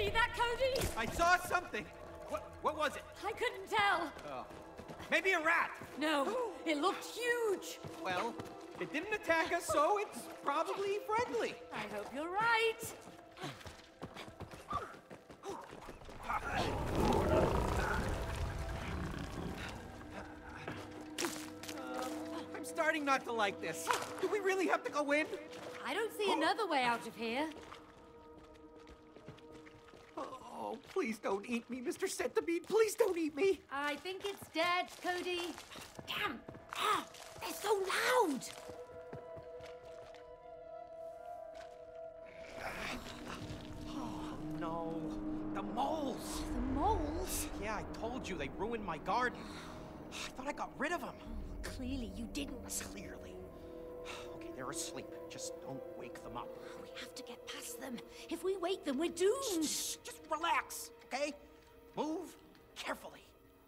see that, Cody? I saw something. What was it? I couldn't tell. Oh. Maybe a rat. No, it looked huge. Well, it didn't attack us, so it's probably friendly. I hope you're right. I'm starting not to like this. Do we really have to go in? I don't see another way out of here. Oh, please don't eat me, Mr. Centipede. Please don't eat me. I think it's dead, Cody. Damn! Ah, they're so loud! Oh, no. The moles. The moles? Yeah, I told you, they ruined my garden. I thought I got rid of them. Clearly you didn't. Clearly. Okay, they're asleep. Just don't wake them up. We have to get past them. If we wake them, we're doomed. Shh, just relax, okay? Move carefully.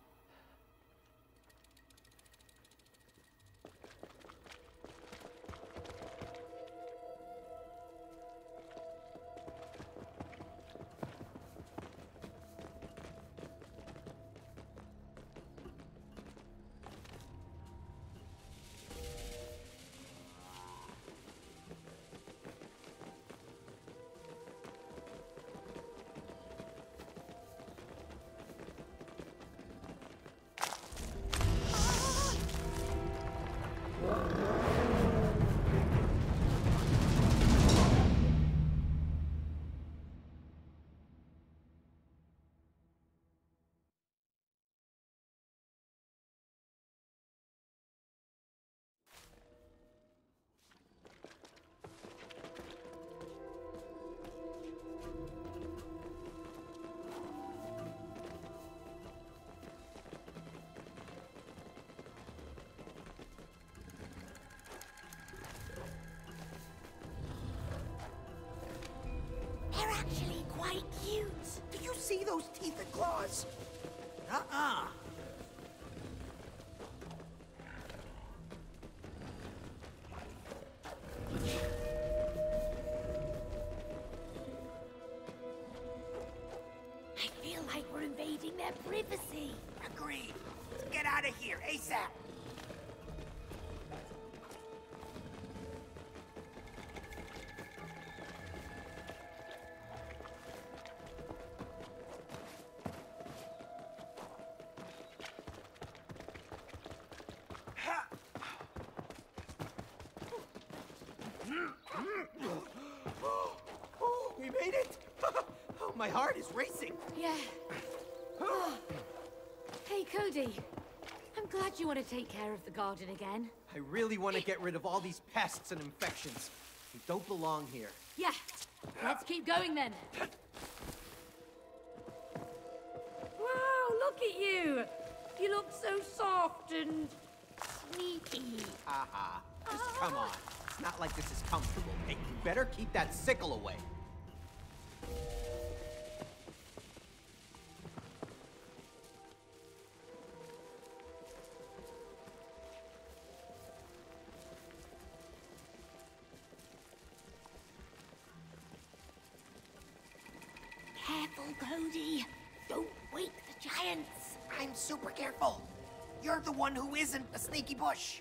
They're actually quite cute. Do you see those teeth and claws? Uh-uh. I feel like we're invading their privacy. Agreed. Let's get out of here, ASAP. Oh, we made it! Oh, my heart is racing. Yeah. Oh. Hey, Cody. I'm glad you want to take care of the garden again. I really want to get rid of all these pests and infections. They don't belong here. Yeah. Let's keep going then. Wow, look at you. You look so soft and sneaky. Haha. Just come on. It's not like this is comfortable. Hey, you better keep that sickle away. Careful, Cody. Don't wake the giants. I'm super careful. You're the one who isn't a sneaky bush.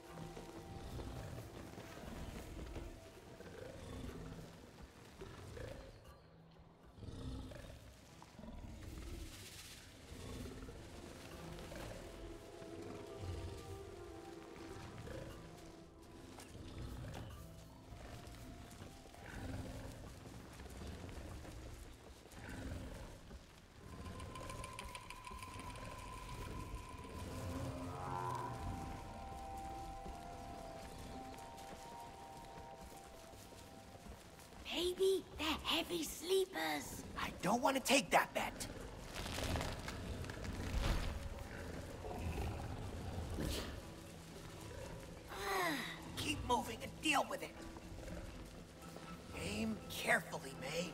Maybe they're heavy sleepers. I don't want to take that bet. Keep moving and deal with it. Aim carefully, May.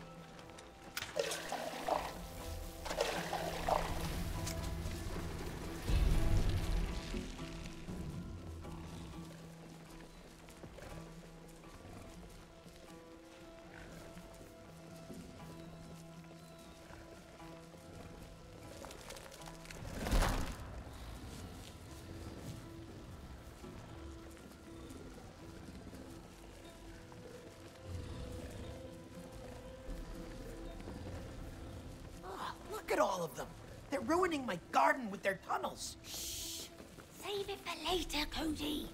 at all of them. They're ruining my garden with their tunnels. Shh! Save it for later, Cody.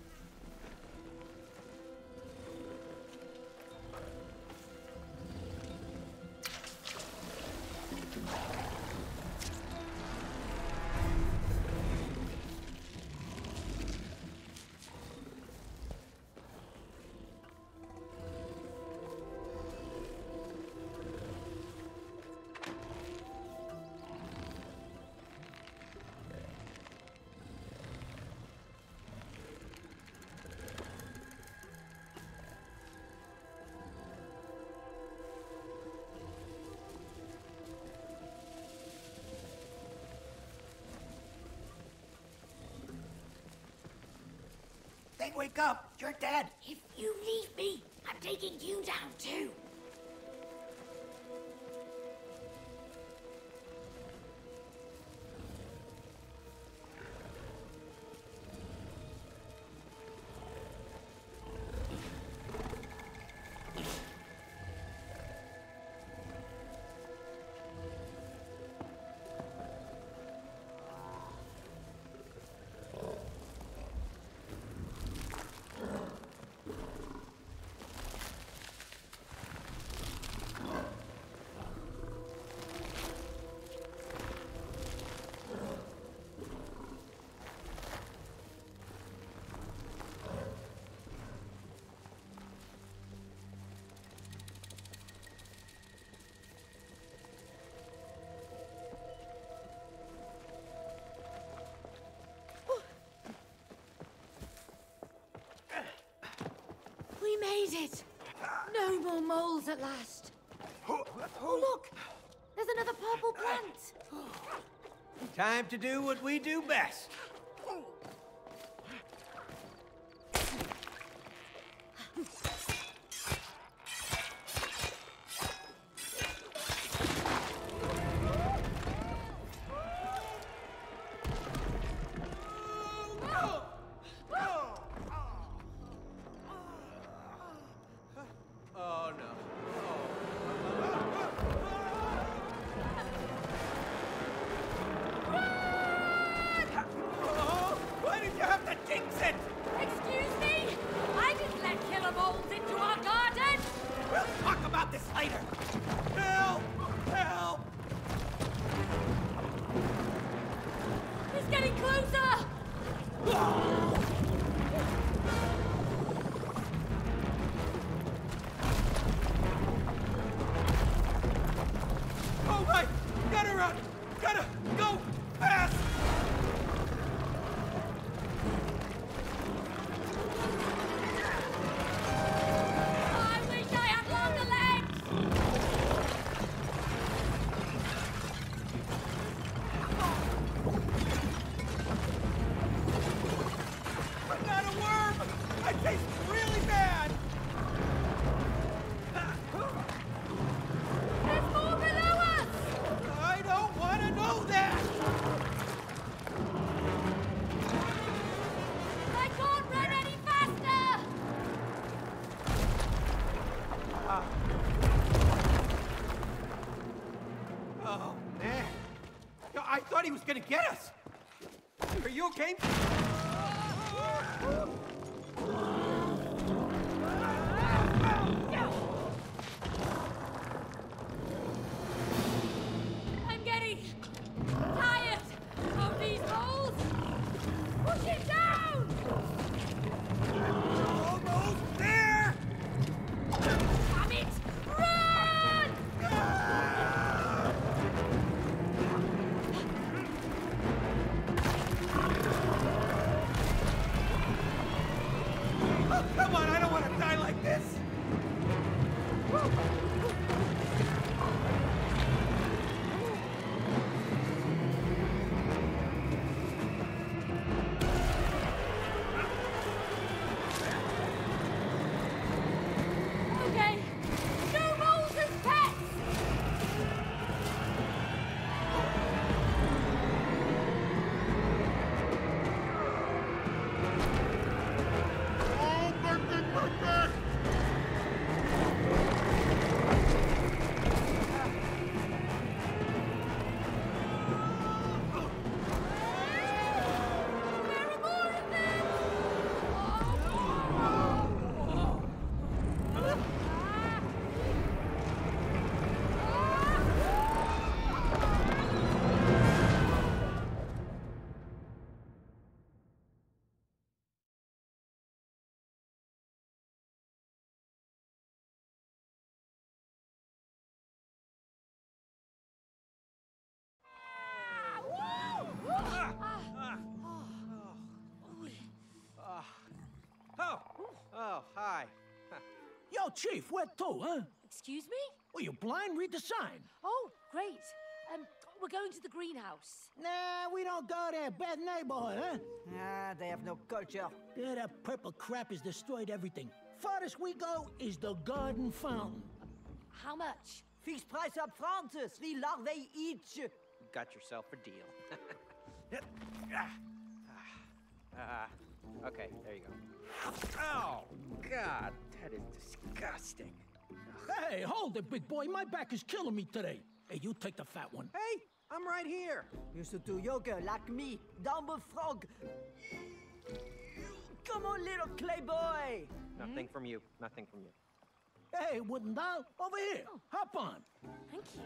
They wake up. You're dead. If you leave me, I'm taking you down too. We made it! No more moles at last. Oh, look! There's another purple plant! Time to do what we do best. Oh, no. Oh, why did you have to jinx it? Excuse me? I didn't let killer moles into our garden! We'll talk about this later. Help! Help! It's getting closer! Oh my! Gotta run! Gotta go fast! I wish I had longer legs! I'm not a worm! I taste really bad! There's more below us! I don't want to know that! I can't run any faster! Oh, man. I thought he was gonna get us. Are you okay? I'm getting tired of these holes! Push it down! Almost there! Damn it! Run! Oh, come on, I don't want to die like this! Okay, no moles as pets! Oh, hi. Yo, Chief, where to, huh? Excuse me? Well, you blind? Read the sign. Oh, great. We're going to the greenhouse. Nah, we don't go there. Bad neighborhood, huh? Ah, they have no culture. Yeah, that purple crap has destroyed everything. Farthest we go is the garden fountain. How much? Fixed price up front, 3 larvae each. Got yourself a deal. Okay, there you go. Oh, God, that is disgusting. Hey, hold it, big boy. My back is killing me today. Hey, you take the fat one. Hey, I'm right here. Used to do yoga like me. Dumb frog. Come on, little clay boy. Nothing from you. Nothing from you. Hey, wooden doll, over here. Hop on. Thank you.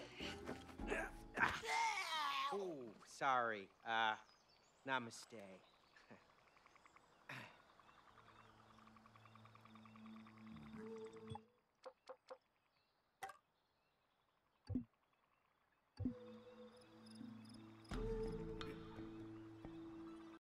Ooh, sorry. Namaste.